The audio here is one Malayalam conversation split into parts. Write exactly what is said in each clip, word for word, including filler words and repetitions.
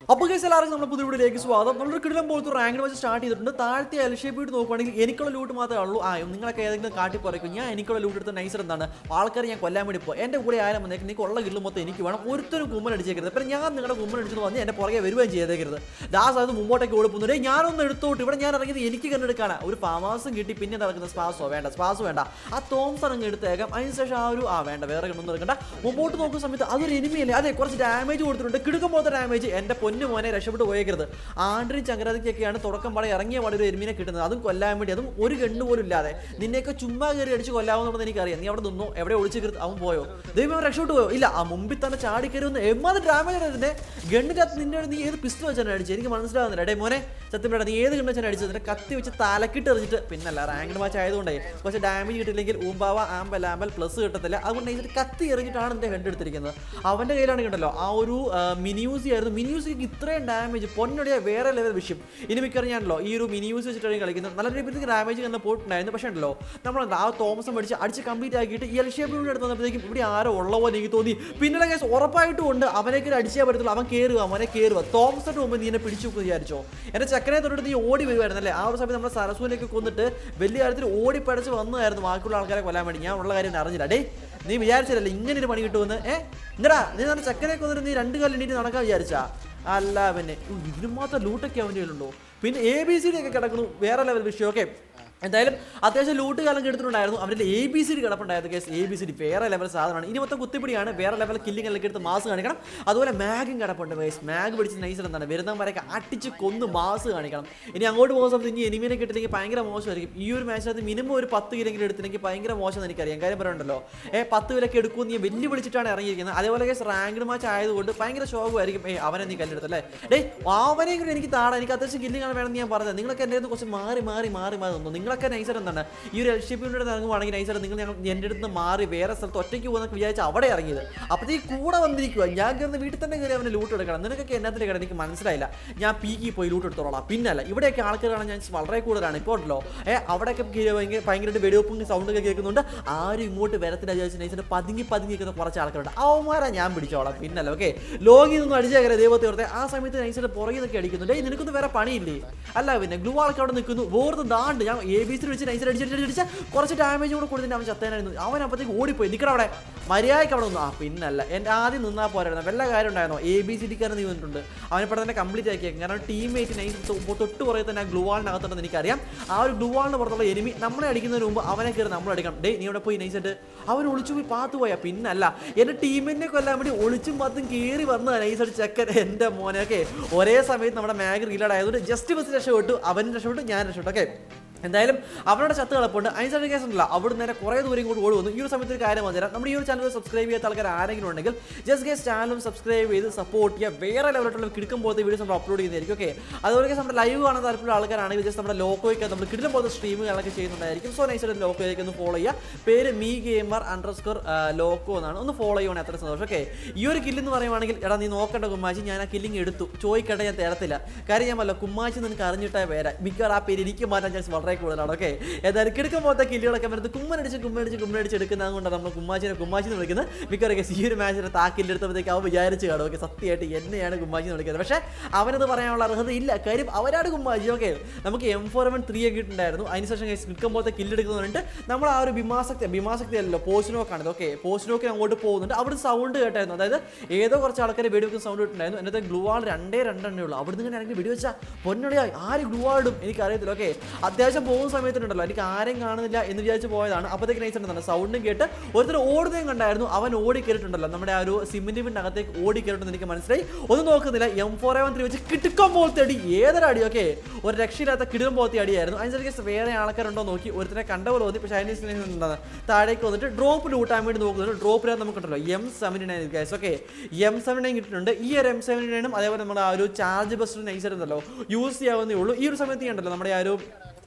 അപ്പോൾ ഗൈസ് എല്ലാവർക്കും നമ്മുടെ പുതിയ വീഡിയോയിലേക്ക് സ്വാഗതം. നമ്മൾ കിടിലം പോലത്തെ റാങ്ക് വെച്ച് സ്റ്റാർട്ട് ചെയ്തിട്ടുണ്ട്. താഴത്തെ എൽ ഷേപ്പ് ഇട്ട് നോക്കുകയാണെങ്കിൽ എനിക്കുള്ള ലൂട്ട് മാത്രമേ ഉള്ളൂ. ആ നിങ്ങളൊക്കെ ഏതെങ്കിലും കാട്ടി പറയും ഞാൻ എനിക്കുള്ള ലൂട്ട് എടുത്ത നൈസർ എന്താണ് ആൾക്കാർ ഞാൻ കൊല്ലാൻ വേണ്ടി പോകും. എൻ്റെ കൂടെ ആരും വന്നേക്ക് നീക്ക് ഉള്ള കില്ല് മൊത്തം എനിക്ക് വേണം. ഒരുത്തരും കുമ്മൻ അടിച്ചേക്കരുത്. അപ്പം ഞാൻ നിങ്ങളുടെ കുമ്മൻ അടിച്ചെന്ന് പറഞ്ഞ് എൻ്റെ പുറകെ വരുകയും ചെയ്തേക്കരുത്. ദാസ് അത് മുമ്പോട്ടേക്ക് ഓടിപ്പോകുന്നുണ്ട്. ഞാനൊന്ന് എടുത്തോട്ട് ഇവിടെ ഞാൻ ഇറങ്ങിയത് എനിക്ക് കണ്ടെടുക്കാനാണ്. ഒരു ഫാമാസും കിട്ടി പിന്നെ നടക്കുന്ന സ്പാസോ വേണ്ട സ്പാസ് വേണ്ട ആ തോംസൺ അങ്ങ് എടുത്തേക്കാം. അതിനുശേഷം ആ ഒരു ആ വേണ്ട വേറെ കണ്ടൊന്നും എടുക്കണ്ട. മുമ്പോട്ട് നോക്കുന്ന സമയത്ത് അതൊരു എനിമിയല്ലേ. അതെ കുറച്ച് ഡാമേജ് കൊടുത്തിട്ടുണ്ട്. കിടക്കും പോലത്തെ ഡാമേജ്. എൻ്റെ പൊന്നു മോനെ രക്ഷപ്പെട്ട് പോയേക്കരുത്. ആണ്ടിനും ചങ്കരാതിക്കൊക്കെയാണ് തുടക്കം പാടെ ഇറങ്ങിയ പാടെ ഒരു എരുമീനെ കിട്ടുന്നത്. അതും കൊല്ലാൻ വേണ്ടി അതും ഒരു ഗണ്ണ് പോലും ഇല്ലാതെ. നിന്നെയൊക്കെ ചുമ്മാ കയറി അടിച്ച് കൊല്ലാവുന്നത് എനിക്കറിയാം. നീ അവിടെ നിന്നോ എവിടെ ഒളിച്ച് കയറി അവൻ പോയോ ദൈവം രക്ഷപ്പെട്ടു പോയോ ഇല്ല. ആ മുമ്പിൽ തന്നെ ചാടി കയറുന്ന എമ്മാത് ഡാമേജ് അതിന്റെ ഗണ്ണിനകത്ത് നിന്നെ നീ ഏത് പിസ്റ്റൾ വെച്ചാണ് അടിച്ചത് എനിക്ക് മനസ്സിലാവുന്നില്ല. എടേ മോനെ സത്യം പറയാം നീ ഏത് ഗണ്ണ് വെച്ചാണ് അടിച്ചത്. നിന്റെ കത്തി വെച്ച് തലക്കിട്ട് എറിഞ്ഞിട്ട് പിന്നല്ല റാങ്ക്ഡ് മാച്ച് ആയതുകൊണ്ടേ പക്ഷേ ഡാമേജ് കിട്ടില്ലെങ്കിൽ ഊമ്പാവ ആമ്പൽ ആമ്പൽ പ്ലസ് കിട്ടത്തില്ല. അതുകൊണ്ട് ഇതിൽ കത്തി എറിഞ്ഞിട്ടാണ് എൻ്റെ ഹെഡ് എടുത്തിരിക്കുന്നത്. അവൻ്റെ കയ്യിലാണ് കണ്ടല്ലോ ആ ഒരു മിനിയൂസി ആയിരുന്നു. മിനിയൂസിക്ക് ഇത്രയും ഡാമേജ് പൊന്നൊടിയ വേറെ ലെവൽ വിഷയം. ഇനി മിക്കറിയാണല്ലോ ഈ ഒരു മിനിയൂസ് വെച്ചിട്ടാണ് കളിക്കുന്നത്. നല്ല രീതിയിൽ ഡാമേജ് തന്നെ പോയിട്ടുണ്ടായിരുന്നു. പക്ഷേ ഉണ്ടല്ലോ നമ്മൾ ആ തോമസം മേടിച്ച് അടിച്ച് കംപ്ലീറ്റ് ആക്കിയിട്ട് എൽ ഷേപ്പ് എടുത്ത് വന്നപ്പോഴത്തേക്കും ഇവിടെ ആരോ ഉള്ള പോലെ എനിക്ക് തോന്നി. പിന്നീട് കേസ് ഉറപ്പായിട്ടും ഉണ്ട് അവനേക്ക് അടിച്ചേ പറ്റത്തുള്ളൂ. അവൻ കയറുക അവനെ കയറുക. തോമസിന്റെ മുമ്പ് നീ എന്നെ പിടിച്ചു വിചാരിച്ചോ. എൻ്റെ ചക്കനെ തൊട്ടിട്ട് നീ ഓടി വരുമായിരുന്നല്ലേ. ആ ഒരു സമയത്ത് നമ്മുടെ സരസ്വതിയൊക്കെ കൊന്നിട്ട് വലിയ കാര്യത്തിൽ ഓടിപ്പടച്ച് വന്നതായിരുന്നു ബാക്കിയുള്ള ആൾക്കാരെ കൊല്ലാൻ വേണ്ടി. ഞാൻ ഉള്ള കാര്യം അറിഞ്ഞില്ല. ഡേ നീ വിചാരിച്ചില്ലല്ലേ ഇങ്ങനെ ഒരു പണി കിട്ടുമെന്ന്. ഏഹ് ഇങ്ങടാ നീ നമ്മുടെ ചക്കനെ കൊന്നിട്ട് നീ രണ്ട് കാലം എണീറ്റ് നടക്കാൻ വിചാരിച്ചാ അല്ല. പിന്നെ ഇതിന് മാത്രം ലൂട്ടൊക്കെ അവൻ്റെ കയ്യിലുണ്ടോ. പിന്നെ എ ബി സി ഡി ഒക്കെ കിടക്കുന്നു വേറെ ലെവൽ വിഷയം. ഓക്കെ എന്തായാലും അത്യാവശ്യം ലൂട്ട് കാലം എടുത്തിട്ടുണ്ടായിരുന്നു. അവരുടെ എ ബി സി ഡി കിടപ്പുണ്ടായിരുന്നു. Case A B C D വേറെ ലെവൽ സാധനമാണ്. ഇനി മൊത്തം കുത്തിപ്പിടിയാണ്. വേറെ ലെവൽ കില്ലിംഗ് എല്ലാം എടുത്ത് മാസ് കാണിക്കണം. അതുപോലെ മാഗും കിടപ്പുണ്ട്. കേസ് മാഗ് പിടിച്ച് നൈസർ എന്താണ് വരുന്നവരൊക്കെ അടിച്ച് കൊന്ന് മാസ് കാണിക്കണം. ഇനി അങ്ങോട്ട് പോകുന്ന സമയത്ത് ഇനി എനിമിനെ കിട്ടില്ലെങ്കിൽ ഭയങ്കര മോശമായിരിക്കും. ഈ ഒരു മാച്ചിനകത്ത് മിനിമം ഒരു പത്ത് കിലെങ്കിലും എടുത്തില്ലെങ്കിൽ ഭയങ്കര മോശം എനിക്കറിയാം. കാര്യം പറയുന്നുണ്ടല്ലോ ഏ പത്ത് വിലക്ക് എടുക്കും നീ വെല്ലു വിളിച്ചിട്ടാണ് ഇറങ്ങിയിരിക്കുന്നത്. അതേപോലെ കേസ് റാങ്ക്ഡ് മാച്ച് ആയതുകൊണ്ട് ഭയങ്കര ശോകമായിരിക്കും. ഏ അവനെ നീ കല്ലെടുത്തല്ലേ ഡേ അവനെ കൂടി എനിക്ക് താടാ എനിക്ക് അത്യാവശ്യം കില്ലിംഗ് ആണ് വേണമെന്ന് ഞാൻ പറഞ്ഞത്. നിങ്ങളൊക്കെ എൻ്റെ കുറച്ച് മാറി മാറി മാറി മാറി തന്നു. നിങ്ങളൊക്കെ നൈസർ എന്താണ് ഈ ഒരു എൽ ഷേപ്പ് ഇറങ്ങുവാണെങ്കിൽ നൈസർ നിങ്ങൾ ഞങ്ങൾ എൻ്റെ അടുത്ത് മാറി വേറെ സ്ഥലത്ത് ഒറ്റയ്ക്ക് പോകുന്നൊക്കെ വിചാരിച്ച് അവിടെ ഇറങ്ങിയത്. അപ്പോഴത്തേക്ക് കൂടെ വന്നിരിക്കുക. ഞാൻ കയറുന്ന വീട്ടിൽ തന്നെ കയറി അവനെ ലൂട്ട് എടുക്കണം. നിനക്കൊക്കെ എന്നത്തിൻ്റെ കിടന്ന് എനിക്ക് മനസ്സിലായില്ല. ഞാൻ പീക്കി പോയി ലൂട്ട് എടുത്തോളാം. പിന്നല്ല ഇവിടെയൊക്കെ ആൾക്കാർ കാണാൻ ഞാൻ വളരെ കൂടുതലാണ്. ഇപ്പോൾ ഉണ്ടല്ലോ ഏ അവിടെയൊക്കെ ഭയങ്കര ഭയങ്കരമായിട്ട് വെടിവെപ്പും സൗണ്ടൊക്കെ കേൾക്കുന്നുണ്ട്. ആരും ഇങ്ങോട്ട് വരത്തില്ല വിചാരിച്ച് നൈസിൻ്റെ പതുങ്ങി പതുങ്ങി നിൽക്കുന്ന കുറച്ച് ആൾക്കാരുണ്ട്. അവന്മാരാ ഞാൻ പിടിച്ചോളാം. പിന്നല്ല ഓക്കെ ലോഗിൽ നിന്നും അടിച്ചേക്കരെ ദൈവത്തെ ഓർത്തെ. ആ സമയത്ത് നൈസിൻ്റെ പുറകെ നിന്നൊക്കെ അടിക്കുന്നുണ്ട്. നിനക്കൊന്നും വേറെ പണിയില്ലേ അല്ല. പിന്നെ ഗ്ലൂ ആൾക്ക് അവിടെ നിൽക്കുന്നു. വേർത്ത് ദാണ്ട് ഞാൻ എ ബി സി വെച്ച് നൈസിൽ അടിച്ചടിച്ചടിച്ച കുറച്ച് ഡാമേജ് കൂടെ കൊടുത്തിട്ട് അവൻ ചത്തേനായിരുന്നു. അവൻ അപ്പോഴത്തേക്ക് ഓടിപ്പോയി നിൽക്കണം അവിടെ മര്യാദയ്ക്ക് അവിടെ നിന്നു. ആ പിന്നല്ല എൻ്റെ ആദ്യം നിന്നാൽ പോരായിരുന്നു. വല്ല കാര്യം ഉണ്ടായിരുന്നോ. എ ബി സി ഡിക്കാരൻ നീ വന്നിട്ടുണ്ട്. അവനെ പെട്ടെന്ന് തന്നെ കംപ്ലീറ്റ് ആക്കിയേക്കും. കാരണം ടീംമേറ്റ് നൈസ് തൊട്ട് പുറകെ തന്നെ ആ ഗ്ലൂ വാളിനകത്തുണ്ടെന്ന് എനിക്കറിയാം. ആ ഒരു ഗ്ലൂ വാളിന് പുറത്തുള്ള എനിമി നമ്മളെ അടിക്കുന്നതിന് മുമ്പ് അവനെ കയറി നമ്മൾ അടിക്കണം. ഡേ നീ അവിടെ പോയി നൈസായിട്ട് അവൻ ഒളിച്ചു പോയി പാത്തു പോയാൽ പിന്നല്ല എൻ്റെ ടീമിനെ കൊല്ലാൻ വേണ്ടി ഒളിച്ചും പാത്തും കയറി വന്ന നൈസായിട്ട് ചെക്കൻ എൻ്റെ മോനൊക്കെ ഒരേ സമയത്ത് നമ്മുടെ മാഗ് റീലോഡ് ആയതുകൊണ്ട് ജസ്റ്റ് ബസ് രക്ഷപ്പെട്ടു. അവൻ രക്ഷപ്പെട്ടു ഞാൻ രക്ഷപ്പെട്ടു. ഓക്കെ എന്തായാലും അവരുടെ ചത്ത് കളപ്പുണ്ട്. അതിന് കേസ് ഉണ്ടല്ല അവിടെ നേരെ കുറേ ദൂരം ഇങ്ങോട്ട് ഓടി വന്നു. ഈ ഒരു സമയത്ത് ഒരു കാര്യം വന്നുതരാം. നമ്മുടെ ഈ ഒരു ചാനൽ സബ്സ്ക്രൈബ് ചെയ്യാത്ത ആൾക്കാർ ആരെങ്കിലും ഉണ്ടെങ്കിൽ ജസ്റ്റ് ഗേസ് ചാനലും സബ്സ്ക്രൈബ് ചെയ്ത് സപ്പോർട്ട് ചെയ്യുക. വേറെ ലെവലായിട്ടുള്ള കിടക്കും പോലത്തെ വീഡിയോസ് നമ്മൾ അപ്ലോഡ് ചെയ്യുന്നതായിരിക്കും. ഓക്കെ അതുപോലെ നമ്മുടെ ലൈവ് കാണാൻ താല്പര്യമുള്ള ആൾക്കാരാണെങ്കിൽ ജസ്റ്റ് നമ്മുടെ ലോക്കോയ്ക്ക് നമ്മൾ കിടലും പോലത്തെ സ്ട്രീമുകളൊക്കെ ചെയ്യുന്നുണ്ടായിരിക്കും. സോ നൈസായിട്ട് ലോക്കോയ്ക്ക് ഒന്ന് ഫോളോ ചെയ്യുക. പേര് me gamer underscore loco എന്നാണ്. ഒന്ന് ഫോളോ ചെയ്യുവാണെങ്കിൽ അത്ര സന്തോഷം. ഓക്കെ ഈ ഒരു കില്ലെന്ന് പറയുവാണെങ്കിൽ എടാ നീ നോക്കേണ്ട കുമ്മാച്ചി ഞാൻ ആ കില്ലിങ് എടുത്തു ചോദിക്കേണ്ട ഞാൻ തരത്തില്ല. കാര്യം ഞാൻ വല്ല കുമ്മാച്ചി നിനക്ക് അറിഞ്ഞിട്ടായ പേരാ മിക്കവാറും ആ പേര് എനിക്ക് മാറ്റാൻ ചാൻസ് വളരെ കൂടുതലാണ്. ഓക്കെ ഏതായാലും കിടക്കും പോലത്തെ കില്ലുകളൊക്കെ വരുന്നത് കുമ്മനടിച്ച് കുമ്മനടിച്ച് കുമ്മനടിച്ച് എടുക്കുന്നത് കൊണ്ടാണ് നമ്മൾ കുമ്മാച്ചിനെ കുമ്മാച്ചി എന്ന് വിളിക്കുന്നത്. മിക്കവാറും ഈ ഒരു മാച്ചിനെ താ കില്ലെടുത്തപ്പോഴത്തേക്ക് അവൻ വിചാരിച്ച് കാണും ഓക്കെ സത്യമായിട്ട് എന്നെയാണ് കുമ്മാച്ചി എന്ന് വിളിക്കുന്നത്. പക്ഷേ അവനത് പറയാനുള്ള അർഹത ഇല്ല. കാര്യം അവരാണ് കുമ്മാച്ചി. ഓക്കെ നമുക്ക് എം ഫോർ എം ത്രീ ഒക്കെ ഇട്ടുണ്ടായിരുന്നു. അതിനുശേഷം കിടക്കും പോലത്തെ കില്ലെടുക്കുന്നതുകൊണ്ട് നമ്മൾ ആ ഒരു ഭീമാസക്തി ഭീമാസക്തി അല്ലല്ലോ പോസ്റ്റിനോക്കാണ്. ഓക്കെ പോസ്റ്റിനോക്ക് അങ്ങോട്ട് പോകുന്നുണ്ട്. അവിടെ സൗണ്ട് കേട്ടായിരുന്നു. അതായത് ഏതോ കുറച്ച് ആൾക്കാർ വെടിവെക്കുന്ന സൗണ്ട് ഇട്ടുണ്ടായിരുന്നു. എന്നിട്ട് ഗ്ലൂ ആൾ രണ്ടേ രണ്ടെണ്ണേ ഉള്ളൂ. അവിടെ നിന്ന് ആരെങ്കിലും വെടിവെച്ചാൽ പൊന്നടിയായി ആര് ഗ്ലൂ ആളും എനിക്കറിയത്തില്ല. ഓക്കെ അത്യാവശ്യം പോകുന്ന സമയത്തുണ്ടല്ലോ എനിക്ക് ആരെയും കാണുന്നില്ല എന്ന് വിചാരിച്ച് പോയതാണ്. അപ്പോഴത്തേക്ക് നൈസുണ്ടെന്നാണ് സൗണ്ടും കേട്ട് ഒരുത്തർ ഓടുന്നതും കണ്ടായിരുന്നു. അവൻ ഓടി കയറിയിട്ടുണ്ടല്ലോ നമ്മുടെ ആ ഒരു സിമെന്റ് വീടിനകത്തേക്ക് ഓടി കയറിട്ടെന്ന് എനിക്ക് മനസ്സിലായി. ഒന്നും നോക്കുന്നില്ല എം ഫോർ എവൻ ത്രീ വെച്ച് കിടുക്കം പോലത്തെ അടി ഏതൊരു അടി. ഓക്കെ ഒരു രക്ഷയില്ലാത്ത കിടുക്കം പോലത്തെ അടിയായിരുന്നു. അതിനനുസരിച്ച് വേറെ ആൾക്കാരുണ്ടോ നോക്കി ഒരുത്തനെ കണ്ടപോലെ തോന്നി. പക്ഷേ അതിന് എന്താണ് താഴേക്ക് വന്നിട്ട് ഡ്രോപ്പ് ലൂട്ടാൻ വേണ്ടി നോക്കുന്നുണ്ട്. ഡ്രോപ്പിനകത്ത് നമുക്കുണ്ടല്ലോ M seventy nine guys. Okay M seven nine കിട്ടിയിട്ടുണ്ട്. ഈ ഒരു എം സെവൻറ്റി നയനും അതേപോലെ നമ്മുടെ ആ ഒരു ചാർജ് ബസ്റ്റർ നൈസ് ഉണ്ടല്ലോ യൂസ് ചെയ്യാവുന്നേ ഉള്ളൂ. ഈ ഒരു സമയത്ത് ഉണ്ടല്ലോ നമ്മുടെ ആ ഒരു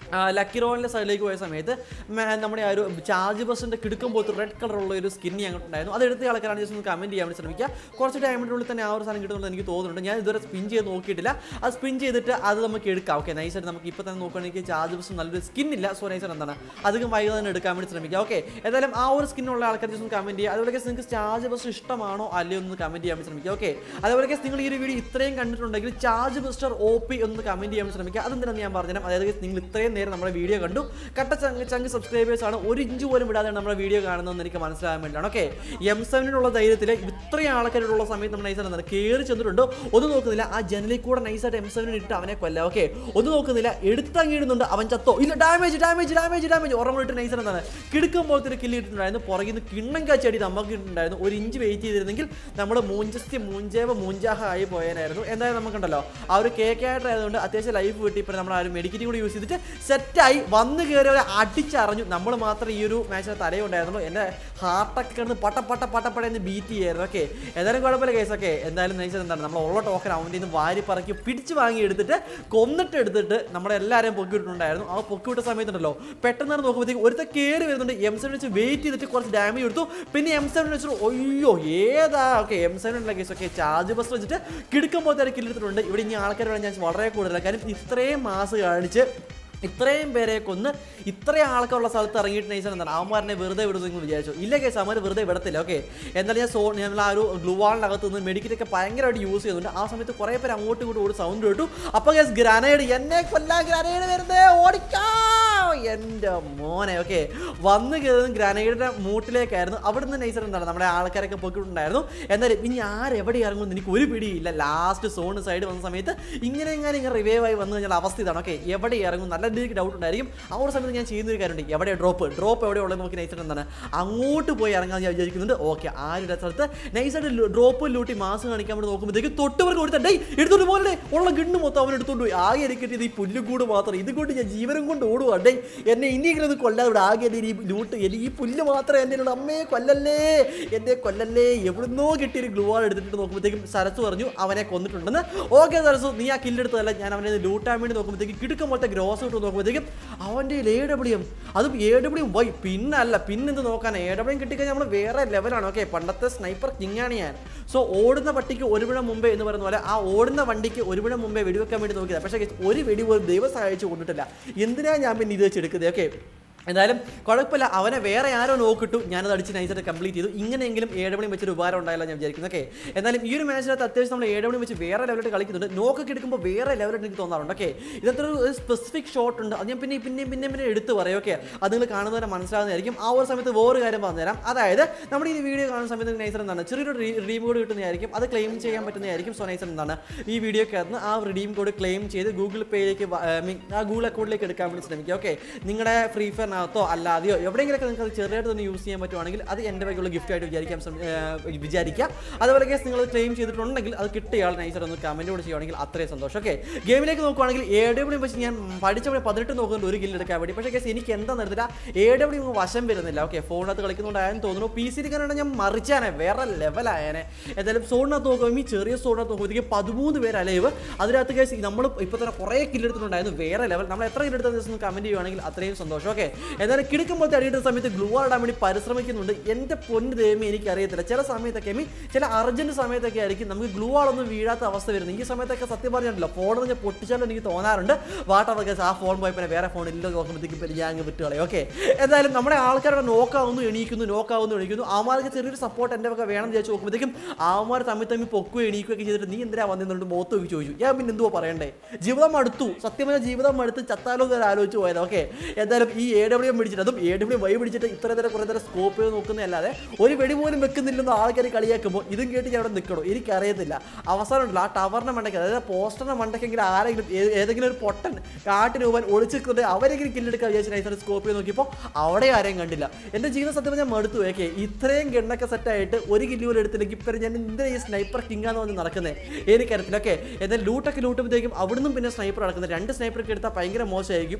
ലക്കി റോളിൻ്റെ സൈഡിലേക്ക് പോയ സമയത്ത് നമ്മുടെ ആ ഒരു ചാർജ് ബസ്സിൻ്റെ കിടക്കും പോലത്തെ റെഡ് കളറുള്ള ഒരു സ്കിന്നി അങ്ങോട്ടുണ്ടായിരുന്നു. അത് എടുത്ത ആൾക്കാരാണ് ജസ്റ്റ് ഒന്ന് കമൻറ്റ് ചെയ്യാൻ വേണ്ടി ശ്രമിക്കുക. കുറച്ച് ടൈമിനുള്ളിൽ തന്നെ ആ ഒരു സാധനം കിട്ടുമെന്ന് എനിക്ക് തോന്നുന്നുണ്ട്. ഞാൻ ഇതുവരെ സ്പിൻ ചെയ്ത് നോക്കിയിട്ടില്ല. അത് സ്പിൻ ചെയ്തിട്ട് അത് നമുക്ക് എടുക്കാം. ഓക്കെ, നൈസായിട്ട് നമുക്ക് ഇപ്പോൾ തന്നെ നോക്കുകയാണെങ്കിൽ ചാർജ് ബസ് നല്ലൊരു സ്കിന്നില്ല. സോ നൈസായിട്ട് എന്താണ് അധികം വൈകി തന്നെ എടുക്കാൻ വേണ്ടി ശ്രമിക്കുക. ഓക്കെ, ഏതായാലും ആ ഒരു സ്കിന്നുള്ള ആൾക്കാർ ജസ്റ്റ് ഒന്ന് കമൻറ്റ് ചെയ്യുക. അതുപോലെ നിങ്ങൾക്ക് ചാർജ് ബസ് ഇഷ്ടമാണോ അല്ലയോ ഒന്ന് കമൻറ്റ് ചെയ്യാൻ വേണ്ടി ശ്രമിക്കുക. ഓക്കെ, അതുപോലെ നിങ്ങൾ ഈ ഒരു വീഡിയോ ഇത്രയും കണ്ടിട്ടുണ്ടെങ്കിൽ ചാർജ് ബസ്റ്റർ ഒ പി ഒന്ന് കമൻറ്റ് ചെയ്യാൻ ശ്രമിക്കുക. അതെന്താണെന്ന് ഞാൻ പറഞ്ഞുതരാം. അതായത് നിങ്ങൾ ഇത്രയും നേരം നമ്മുടെ വീഡിയോ കണ്ടു, കട്ട ചങ്ക് ചങ്ക് സബ്സ്ക്രൈബേഴ്സ് ആണ്, ഒരു ഇഞ്ച് പോലും വിടാതെ നമ്മുടെ വീഡിയോ കാണുന്നതെന്ന് എനിക്ക് മനസ്സിലാകാൻ വേണ്ടിയാണ്. ഓക്കെ, എം സെവനിലുള്ള ധൈര്യത്തിൽ ഇത്രയും ആൾക്കാരുള്ള സമയത്ത് നമ്മൾ നൈസായിട്ട് എന്താണ് കയറി ചെന്നിട്ടുണ്ടോ ഒന്നും നോക്കുന്നില്ല. ആ ജനലിൽ കൂടെ നൈസായിട്ട് എം സെവനിൽ ഇട്ട് അവനെ കൊല്ലാം. ഓക്കെ, ഒന്നും നോക്കുന്നില്ല, എടുത്തങ്ങിടുന്നുണ്ട്, അവൻ ചത്തോ ഇല്ല, ഡാമേജ് ഡാമേജ് ഡാമേജ് ഡാമേജ് ഉറങ്ങിട്ട് നൈസായിട്ട് എന്താണ് കിടക്കുമ്പോഴത്തെ കില്ല് ഇട്ടിട്ടുണ്ടായിരുന്നു. പുറകിൽ നിന്ന് കിണ്ണം കാച്ചടി നമുക്ക് ഇട്ടുണ്ടായിരുന്നു. ഒരു ഇഞ്ച് വെയിറ്റ് ചെയ്തിരുന്നെങ്കിൽ നമ്മൾ മൂഞ്ചസ്തി മൂഞ്ചേവ മൂഞ്ചാഹ ആയി പോയാനായിരുന്നു. എന്തായാലും നമുക്കുണ്ടല്ലോ ആ ഒരു കേക്ക് ആയിട്ടായതുകൊണ്ട് അത്യാവശ്യം ലൈഫ് കിട്ടി. ഇപ്പോൾ നമ്മൾ ആ ഒരു മെഡിക്കറ്റ് കൂടി യൂസ് ചെയ്തിട്ട് സെറ്റായി വന്ന് കയറി അവരെ അടിച്ചറിഞ്ഞു. നമ്മൾ മാത്രം ഈ ഒരു മാച്ചിന് തലയുണ്ടായിരുന്നുള്ളൂ. എൻ്റെ ഹാർട്ടൊക്കെ കിടന്ന് പട്ട പട്ട പട്ടപ്പടയെന്ന് ബീറ്റ് ചെയ്യായിരുന്നു. ഓക്കെ, ഏതായാലും കുഴപ്പമില്ല കേസ്. ഓക്കെ, എന്തായാലും നയിച്ചത് എന്താണ് നമ്മൾ ഉള്ള ടോക്കൻ അവൻ്റെ നിന്ന് വാരി പറക്കി പിടിച്ച് വാങ്ങി എടുത്തിട്ട് കൊന്നിട്ട് എടുത്തിട്ട് നമ്മളെല്ലാവരെയും പൊക്കിയിട്ടുണ്ടായിരുന്നു. ആ പൊക്കിവിട്ട സമയത്തുണ്ടല്ലോ പെട്ടെന്ന് നോക്കുമ്പോഴത്തേക്ക് ഒരുത്ത കയറി വരുന്നുണ്ട്. എം സെവൻ വെച്ച് വെയിറ്റ് ചെയ്തിട്ട് കുറച്ച് ഡാമേജ് എടുത്തു. പിന്നെ എം സെവൻ വെച്ചിട്ട് ഒയ്യോ ഏതാ. ഓക്കെ, എം സെവൻ ഉള്ള കേസ്. ഓക്കെ, ചാർജ് ബസ് വെച്ചിട്ട് കിടക്കുമ്പോഴത്തെ കില്ലെടുത്തിട്ടുണ്ട്. ഇവിടെ ഇനി ആൾക്കാർ വേണം ഞാൻ വളരെ കൂടുതലാണ്. കാര്യം ഇത്രയും മാസ് കാണിച്ച് ഇത്രയും പേരെ കൊന്ന് ഇത്രയും ആൾക്കുള്ള സ്ഥലത്ത് ഇറങ്ങിയിട്ട് നൈസാണ് എന്താണ് അവന്മാരനെ വെറുതെ വിടുന്നു വിചാരിച്ചു. ഇല്ല കേസ്, അവന്മാർ വെറുതെ വിടത്തില്ല. ഓക്കെ, എന്നാലും ഞാൻ സോ നമ്മൾ ആ ഒരു ഗ്ലൂവാളിനകത്ത് നിന്ന് മെഡിക്കറ്റൊക്കെ ഭയങ്കരമായിട്ട് യൂസ് ചെയ്യുന്നുണ്ട്. ആ സമയത്ത് കുറേ പേര് അങ്ങോട്ടും ഇങ്ങോട്ടും ഒരു സൗണ്ട് കേട്ടു. അപ്പോൾ കേസ് ഗ്രാനേഡ് എന്നെ കൊല്ലാൻ ഗ്രാനേഡ് വരുന്നേ ഓടിക്കാം എൻ്റെ മോനെ. ഓക്കെ, വന്ന് കയറുന്ന ഗ്രാനേഡിൻ്റെ മൂട്ടിലേക്കായിരുന്നു. അവിടെ നിന്ന് നൈസർ എന്താണ് നമ്മുടെ ആൾക്കാരൊക്കെ പൊക്കിയിട്ടുണ്ടായിരുന്നു. എന്നാലും ഇനി ആരെവിടെ ഇറങ്ങുമെന്ന് എനിക്ക് ഒരു പിടിയില്ല. ലാസ്റ്റ് സോൺ സൈഡ് വന്ന സമയത്ത് ഇങ്ങനെ ഇങ്ങനെ ഇങ്ങനെ റിവൈവ് ആയി വന്നു കഴിഞ്ഞാൽ അവസ്ഥ ഇതാണ്. ഓക്കെ, എവിടെ ഇറങ്ങും നല്ല എനിക്ക് ഡൗട്ട് ഉണ്ടായിരിക്കും. ആ ഒരു സമയത്ത് ഞാൻ ചെയ്യുന്ന ഒരു കാര്യമുണ്ട്, എവിടെ ഡ്രോപ്പ് ഡ്രോപ്പ് എവിടെ ഉള്ളത് നോക്കി നൈസായിട്ട് എന്താണ് അങ്ങോട്ട് പോയി ഇറങ്ങാൻ ഞാൻ വിചാരിക്കുന്നുണ്ട്. ഓക്കെ, ആ ഒരു സ്ഥലത്ത് നൈസായിട്ട് ഡ്രോപ്പ് ലൂട്ടി മാസ് കാണിക്കാൻ വേണ്ടി നോക്കുമ്പോഴത്തേക്ക് തൊട്ടുവർക്ക് കൊടുത്തേ എടുത്തോണ്ട് പോലെ ഉള്ള ഗണ്ണ് മൊത്തം അവൻ എടുത്തോണ്ട് പോയി. ആകെ എനിക്കിട്ട് ഈ പുല്ലുകൂട് മാത്രം ഇതുകൊണ്ട് ഞാൻ ജീവനം കൊണ്ട് ഓടുക. ഡേ എന്നെ ഇനിയെങ്കിലും ഇത് കൊല്ലാതെ ഇവിടെ ആകെ എൻ്റെ ഈ ലൂട്ട് എനിക്ക് ഈ പുല്ല് മാത്രം എൻ്റെ ഉള്ള അമ്മയെ കൊല്ലല്ലേ എന്നെ കൊല്ലല്ലേ എവിടുന്നോ കിട്ടിയൊരു ഗ്ലൂവാൾ എടുത്തിട്ട് നോക്കുമ്പോഴത്തേക്കും സരസ് പറഞ്ഞു അവനെ കൊന്നിട്ടുണ്ടെന്ന്. ഓക്കെ സരസു, നീ ആ കില്ലെടുത്തതല്ല, ഞാൻ അവനെ ലൂട്ടാൻ വേണ്ടി നോക്കുമ്പോഴത്തേക്ക് കിടക്കുമ്പോഴത്തെ ഗ്രോസ് ഇട്ട് നോക്കുമ്പോഴത്തേക്കും അവൻ്റെ എ ഡബ്ല്യു എം അതും എ ഡബ്ല്യു വൈ പിന്നല്ല പിന്നെന്ത് നോക്കാൻ എ ഡബ്ല്യു എം കിട്ടിക്കഴിഞ്ഞാൽ നമ്മൾ വേറെ ലെവലാണ്. ഓക്കെ, പണ്ടത്തെ സ്നൈപ്പർ കിങ്ങാണ് ഞാൻ. സോ ഓടുന്ന പട്ടിക്ക് ഒരു വിടം മുമ്പേ എന്ന് പറയുന്ന പോലെ ആ ഓടുന്ന വണ്ടിക്ക് ഒരു വിടം മുമ്പേ വെടിവെക്കാൻ വേണ്ടി നോക്കിയതാണ്. പക്ഷേ ഒരു വെടി പോലും ദൈവം സഹായിച്ചു കൊണ്ടിട്ടില്ല. എന്തിനാണ് ഞാൻ പിന്നെ ഇത് വെച്ചെടുക്കുന്നത്? ഓക്കെ, എന്തായാലും കുഴപ്പമില്ല, അവനെ വേറെ ആരോ നോക്കിട്ടു, ഞാനത് അടിച്ച് നൈസായിട്ട് കംപ്ലീറ്റ് ചെയ്തു. ഇങ്ങനെയെങ്കിലും എ ഡബ്ല്യു വെച്ചൊരു ഉപകാരം ഉണ്ടായില്ല ഞാൻ വിചാരിക്കുന്നു. ഓക്കെ, എന്നാലും ഈ ഒരു മാച്ചിനകത്ത് അത്യാവശ്യം നമ്മൾ എ ഡബ്ല്യു വെച്ച് വേറെ ലെവലായിട്ട് കളിക്കുന്നുണ്ട്. നോക്കൊക്കെ എടുക്കുമ്പോൾ വേറെ ലെവലായിട്ട് എനിക്ക് തോന്നാറുണ്ട്. ഓക്കെ, ഇതത്ര ഒരു സ്പെസിഫിക് ഷോട്ട് ഉണ്ട്, അത് ഞാൻ പിന്നെ പിന്നെയും പിന്നെയും പിന്നെ എടുത്ത് പറയും. ഓക്കെ, അത് നിങ്ങൾ കാണുന്നവരെ മനസ്സിലാകുന്നതായിരിക്കും. ആ ഒരു സമയത്ത് വേറൊരു കാര്യം പറഞ്ഞുതരാം. അതായത് നമ്മുടെ ഈ വീഡിയോ കാണുന്ന സമയത്ത് നൈസർ എന്താണ് ചെറിയൊരു റിഡീം കോഡ് കിട്ടുന്നതായിരിക്കും, അത് ക്ലെയിം ചെയ്യാൻ പറ്റുന്നതായിരിക്കും. സോ നൈസർ എന്താണ് ഈ വീഡിയോക്കകത്ത് ആ റിഡീം കോഡ് ക്ലെയിം ചെയ്ത് ഗൂഗിൾ പേയിലേക്ക് ആ ഗൂഗിൾ അക്കൗണ്ടിലേക്ക് എടുക്കാൻ വേണ്ടി ശ്രമിക്കുക. ഓക്കെ, നിങ്ങളുടെ ഫ്രീ ഫയറിനകത്തോ അല്ലാതെയോ എവിടെയെങ്കിലൊക്കെ നിങ്ങൾക്ക് അത് ചെറുതായിട്ട് തന്നെ യൂസ് ചെയ്യാൻ പറ്റുവാണെങ്കിൽ അത് എൻ്റെ വകയുള്ള ഗിഫ്റ്റ് ആയിട്ട് വിചാരിക്കാൻ വിചാരിക്കുക. അതുപോലെ കേസ് നിങ്ങൾ ക്ലെയിം ചെയ്തിട്ടുണ്ടെങ്കിൽ അത് കിട്ടിയാൽ നൈസർ ഒന്ന് കമൻറ്റ് കൂടെ ചെയ്യുവാണെങ്കിൽ അത്രയും സന്തോഷം. ഓക്കെ, ഗെയിമിലേക്ക് നോക്കുവാണെങ്കിൽ എ ഡബ്ല്യു വെച്ച് ഞാൻ പഠിച്ചവിടെ പതിനെട്ട് നോക്കുന്നുണ്ട് ഒരു കില്ല് എടുക്കാൻ വേണ്ടി. പക്ഷേ കേസ് എനിക്ക് എന്താ നടത്തില്ല, എ ഡബ്ല്യു വശം വരുന്നില്ല. ഓക്കെ, ഫോണിനകത്ത് കളിക്കുന്നുണ്ടായെന്ന് തോന്നുന്നു. പി സി ഡിക്കാനാണ് ഞാൻ മറിച്ചാനേ വേറെ ലെവലായനെ. എന്തായാലും സോണിനകത്ത് നോക്കുമ്പോൾ ഈ ചെറിയ സോണിനകത്ത് നോക്കുമ്പോഴത്തേക്ക് പതിമൂന്ന് പേര് അലൈവ്. അതിനകത്ത് കേസ് നമ്മൾ ഇപ്പോൾ തന്നെ കുറേ കില്ലെടുത്തിട്ടുണ്ടായിരുന്നു വേറെ ലെവൽ. നമ്മൾ എത്ര കില്ലെടുത്ത ദിവസം കമൻറ്റ് ചെയ്യുവാണെങ്കിൽ അത്രയും സന്തോഷം. ഓക്കെ, എന്നാലും കിടക്കുമ്പോൾ അടിയിട്ട സമയത്ത് ഗ്ലൂ ഇടാൻ വേണ്ടി പരിശ്രമിക്കുന്നുണ്ട്. എൻ്റെ പൊന്ന് ദൈവമേ എനിക്കറിയത്തില്ല, ചില സമയത്തൊക്കെ മീ ചില അർജൻറ്റ് സമയത്തൊക്കെ ആയിരിക്കും നമുക്ക് ഗ്ലൂ ആളൊന്നും വീഴാത്ത അവസ്ഥ വരുന്നത്. ഈ സമയത്തൊക്കെ സത്യം പറഞ്ഞിട്ടില്ല ഫോൺ ഞാൻ പൊട്ടിച്ചാലും എനിക്ക് തോന്നാറുണ്ട് വാട്ടവർക്ക് ആ ഫോൺ പോയപ്പോൾ വേറെ ഫോൺ ഇല്ല നോക്കുമ്പോഴത്തേക്കും പിന്നെ ഞാൻ അങ്ങ് വിട്ട് കളയും. ഓക്കെ, എന്തായാലും നമ്മുടെ ആൾക്കാരുടെ നോക്കാവുന്നു എണീക്കുന്നു നോക്കാവുന്നു എണീക്കുന്നു. അവന്മാർക്ക് ചെറിയൊരു സപ്പോർട്ട് എൻ്റെ ഒക്കെ വേണം വിചാരിച്ച് നോക്കുമ്പോഴത്തേക്കും അവന്മാർ തമ്മിൽ തമ്മിൽ പൊക്കുകയും എണീക്കുകയൊക്കെ ചെയ്തിട്ട് നീ എന്തിനാ വന്നിട്ടുണ്ട് മോത്ത് നോക്കി ചോദിച്ചു. ഞാൻ പിന്നെ എന്തുവാ പറയണ്ടേ, ജീവിതം അടുത്തു, സത്യമായ ജീവിതം അടുത്ത് ചത്താലോ എന്ന് ആലോചിച്ച് പോയത്. ഓക്കെ, എന്തായാലും ഈ എ ഡബ്ല്യു പിടിച്ചിട്ട് അതും എ ഡബ്ല്യു വൈ പിടിച്ചിട്ട് ഇത്ര നേരം കുറേ നേരം സ്കോപ്പ് ചെയ്ത് നോക്കുന്നതല്ലാതെ ഒരു വെടി പോലും വെക്കുന്നില്ലെന്ന് ആൾക്കാർ കളിയാക്കുമ്പോൾ ഇതും കേട്ട് ഞാൻ അവിടെ നിൽക്കണോ എനിക്കറിയത്തില്ല. അവസാനം ഉണ്ടല്ലോ ആ ടവറിൻ്റെ മണ്ടയ്ക്ക്, അതായത് പോസ്റ്ററിൻ്റെ മണ്ടയ്ക്കെങ്കിലും ആരെങ്കിലും ഏതെങ്കിലും ഒരു പൊട്ടൻ കാട്ടിന് പോകാൻ ഒളിച്ചിട്ട് അവരെങ്കിലും കില്ലെടുക്കാൻ വിചാരിച്ചു നൈസർ സ്കോപ്പ് ചെയ്ത് നോക്കിയപ്പോൾ അവിടെ ആരെയും കണ്ടില്ല. എൻ്റെ ജീവിതം സത്യം ഞാൻ മടുത്തു. ഓക്കെ, ഇത്രയും ഗണ്ണൊക്കെ സെറ്റായിട്ട് ഒരു കില്ല് പോലും എടുത്തില്ലെങ്കിൽ ഇപ്പം ഞാൻ എന്തിനാ ഈ സ്നൈപ്പർ കിങ്ങാന്ന് പറഞ്ഞ് നടക്കുന്നത് എനിക്കറിയത്തില്ല. ഓക്കെ, എന്നാൽ ലൂട്ടൊക്കെ ലൂട്ടുമ്പോഴത്തേക്കും അവിടുന്ന് പിന്നെ സ്നൈപ്പർ നടക്കുന്നത് രണ്ട് സ്നൈപ്പറൊക്കെ എടുത്താൽ ഭയങ്കര മോശമായിരിക്കും.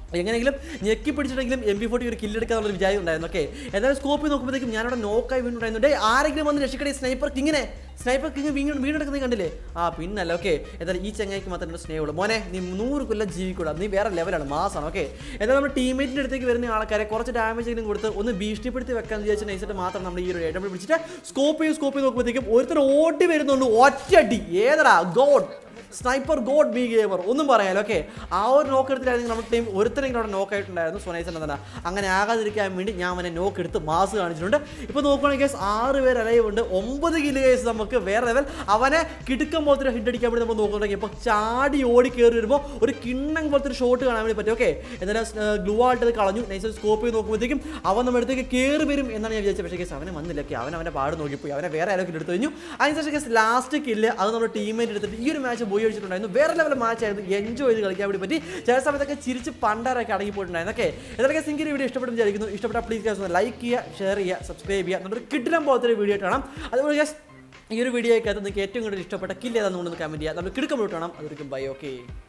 എങ്ങനെയെങ്കിലും ഞെക്കി പിടിച്ചിട്ടെങ്കിലും എം ബി ഫോർട്ടി ഒരു കില്ലെടുക്കാനുള്ള വിചാരം ഉണ്ടായിരുന്നു. ഓക്കെ, എന്തായാലും സ്കോപ്പിൽ നോക്കുമ്പോഴത്തേക്കും ഞാനവിടെ നോക്കായി വീണ്ടുണ്ടായിരുന്നുണ്ട്. ആരെങ്കിലും വന്ന് രക്ഷിക്കടേ, സ്നൈപ്പർ കിങ്ങിനെ സ്നൈപ്പർ കിങ് വീണ്ടും വീണ്ടെടുക്കുന്നത് കണ്ടില്ലേ? ആ പിന്നല്ല. ഓക്കെ, എന്തായാലും ഈ ചങ്ങായിക്ക് മാത്രമേ സ്നേഹമുള്ളൂ. മോനെ നീ നൂറ് കൊല്ലം ജീവിക്കൂടാ, നീ വേറെ ലെവലാണ്, മാസമാണ്. ഓക്കെ, എന്തായാലും നമ്മുടെ ടീമേറ്റിൻ്റെ അടുത്തേക്ക് വരുന്ന ആൾക്കാരെ കുറച്ച് ഡാമേജ് എങ്കിലും കൊടുത്ത് ഒന്ന് ഭീഷണിപ്പെടുത്തി വെക്കാൻ വിചാരിച്ച നൈസായിട്ട് മാത്രം നമ്മൾ ഈ ഒരു എഡബ്ല്യൂ പിടിച്ചിട്ട് സ്കോപ്പ് ചെയ്ത് സ്കോപ്പ് ചെയ്ത് നോക്കുമ്പോഴത്തേക്കും ഒരുത്തർ ഓടി വരുന്നുണ്ട്. ഒറ്റടി ഏതടാ god sniper god B gamer ഒന്നും പറയാലോ. ഓക്കെ, ആ ഒരു നോക്ക് എടുത്തിട്ടായിരുന്നു നമ്മുടെ ടീം ഒരുത്തരെങ്കിലും അവിടെ നോക്ക് ആയിട്ടുണ്ടായിരുന്നു. സോ നൈസ് തന്നെ അങ്ങനെ ആകാതിരിക്കാൻ വേണ്ടി ഞാൻ അവനെ നോക്ക് എടുത്ത് മാസ് കാണിച്ചിട്ടുണ്ട്. ഇപ്പോൾ നോക്കുകയാണെങ്കിൽ കേസ് ആറ് പേര് അലൈവ് ഉണ്ട്, ഒമ്പത് കില്ല് കേസ് നമുക്ക് വേറെ ലെവൽ. അവനെ കിടുക്കം പോലത്തെ ഹിറ്റ് അടിക്കാൻ വേണ്ടി നമ്മൾ നോക്കുന്നുണ്ടെങ്കിൽ ഇപ്പോൾ ചാടി ഓടി കയറി വരുമ്പോൾ ഒരു കിണ്ണം പോലത്തെ ഒരു ഷോട്ട് കാണാൻ വേണ്ടി പറ്റും. ഓക്കെ, എന്തായാലും ഗ്ലൂ ആയിട്ട് കളഞ്ഞു. നൈസ് സ്കോപ്പ് ചെയ്ത് നോക്കുമ്പോഴത്തേക്കും അവൻ നമ്മുടെ അടുത്തേക്ക് കയറി വരും എന്നാണ് ഞാൻ വിചാരിച്ചത്. പക്ഷേ കേസ് അവനെ വന്നില്ല. ഓക്കെ, അവൻ അവൻ്റെ പാട് നോക്കിപ്പോയി, അവനെ വേറെ ആരൊക്കെ എടുത്തു കഴിഞ്ഞു. അതിനുശേഷം കേസ് ലാസ്റ്റ് കില്ല് അത് നമ്മുടെ ടീമേറ്റ് എടുത്തിട്ട് ഈ ഒരു മാച്ച് പോയി വെച്ചിട്ടുണ്ടായിരുന്നു. വേറെ ലെവൽ മാച്ച് ആയിരുന്നു, എൻജോയ് ചെയ്ത് കളിക്കാൻ വേണ്ടി പറ്റി. ചില സമയത്തൊക്കെ ചിരിച്ച് പണ്ടാരൊക്കെ അടങ്ങി പോയിട്ടുണ്ടായിരുന്നു. ഓക്കെ, എന്തൊക്കെ സിംഗിൾ വീഡിയോ ഇഷ്ടപ്പെട്ടു വിചാരിക്കുന്നു. ഇഷ്ടപ്പെട്ട പ്ലീസ് ഒന്ന് ലൈക്ക് ചെയ്യുക, ഷെയർ ചെയ്യുക, സബ്സ്ക്രൈബ് ചെയ്യുക. നമ്മുടെ കിട്ടിലും പോലത്തെ ഒരു വീഡിയോ ആയിട്ട് കാണാം. അതുപോലെ ഈ ഒരു വീഡിയോയ്ക്കകത്ത് നിങ്ങൾക്ക് ഏറ്റവും കൂടുതൽ ഇഷ്ടപ്പെട്ട കില്ല് ഏതാണെന്ന് കൊണ്ടൊന്ന് കമൻറ്റ് ചെയ്യുക. നമ്മൾ കിടക്കുമ്പോട്ട് കാണാം. അതൊരിക്കും ബൈ. ഓക്കെ.